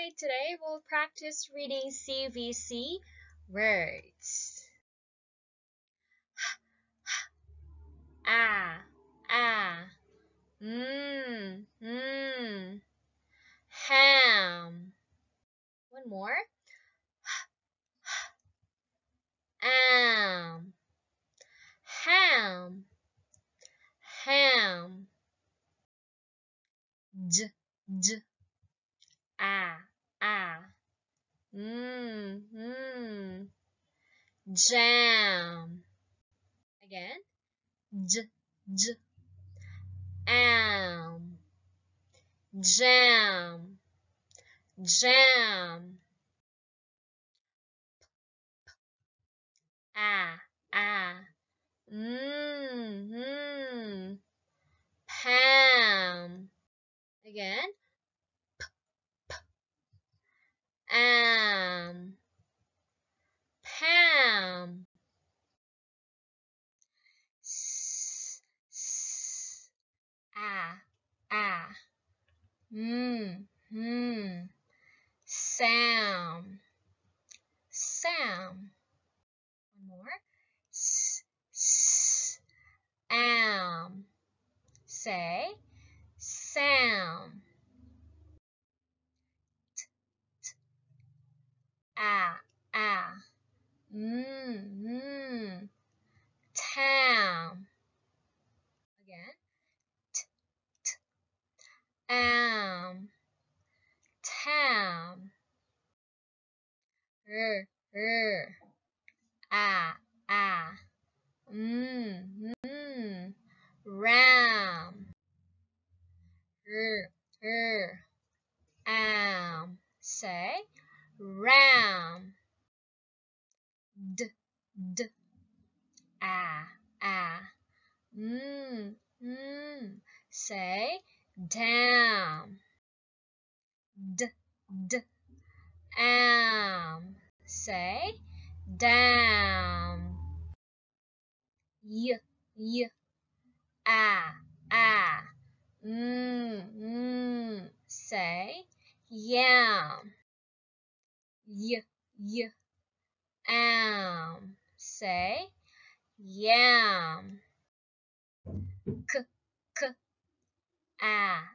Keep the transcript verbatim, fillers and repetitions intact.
Hi, today we'll practice reading C V C words. Ah, ah, mmm, mmm, ham. One more. Am, ham, ham. J, j, ah, ah. Mmm, mmm. Jam. Again. J, j, am. Jam, jam. Ah, ah. Mmm, mmm. Pam. Again. Am. Pam. S, s. Ah, ah. Mmm, mmm. Sam. Sam. One more. S, s. Am. Say Sam. Ah, ah. Mmm, mmm. Tam. Again. T, t. Am. Tam. R, r. Ah, ah. Mmm, mmm. Ram. R, r. Am. Say ram. D, d. Ah, ah. Mmm, mmm. Say damn. D, d. Am. Say damn. Y, y. Ah, ah. Mmm, mmm. Say yam. Y, y. Am. Say yam. K, k. Ah,